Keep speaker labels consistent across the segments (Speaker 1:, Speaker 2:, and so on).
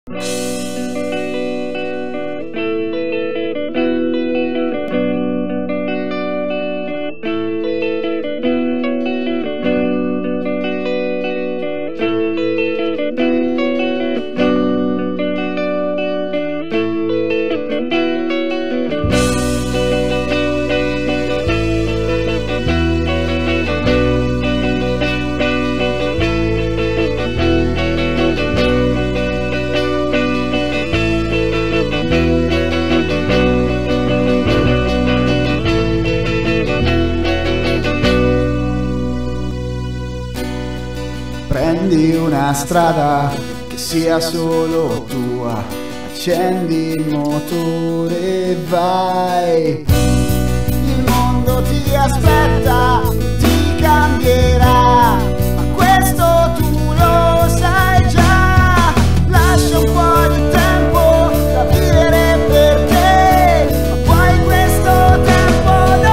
Speaker 1: Prendi una strada che sia solo tua, accendi il motore e vai. Il mondo ti aspetta, ti cambierà, ma questo tu lo sai già. Lascia un po' di tempo da vivere per te, ma poi questo tempo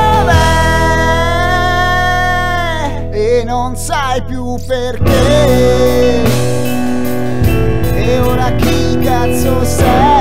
Speaker 1: dov'è? E non sai più perché. E ora chi cazzo sei?